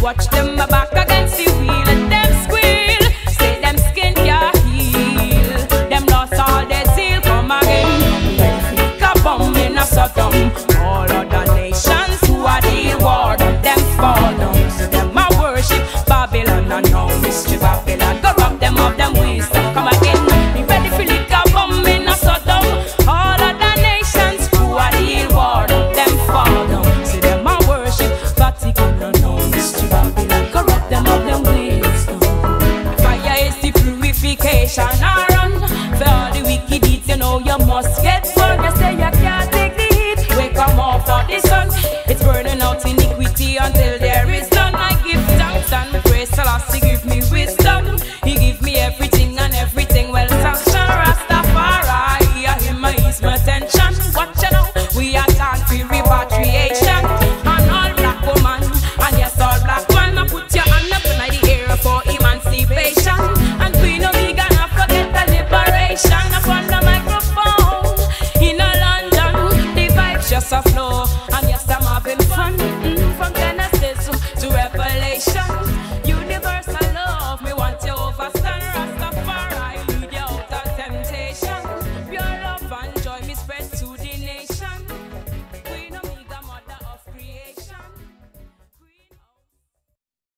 Watch them a back against the wheel, let them squeal. Say them skin can't heal. Them lost all their zeal, come again. Ready for bomb in a Sodom. All other nations who are the war, them fall down. So them a worship Babylon and now mystery Babylon. Go rob them of them wisdom, come again. Be ready for lick a bomb in a Sodom. All other nations who are the war, them fall down. So them a worship Vatican and now mystery Babylon. Go rob them of them wisdom. Fire is the purification. I run for all the wicked deeds, you know you must get burned. You say you can't take the heat, wake up more for the sun. It's burning out iniquity until there is none. I give thanks and praise Selassie, give me wisdom. He give me everything and everything well sanctioned. Rastafari, I him ease my tension. Watch it out, we are time for repatriation. And all black woman, and yes all black man, put your hand up in the air for emancipation. And Queen Omega, not forget the liberation. Upon the microphone in a London, the vibes just a flow. And yes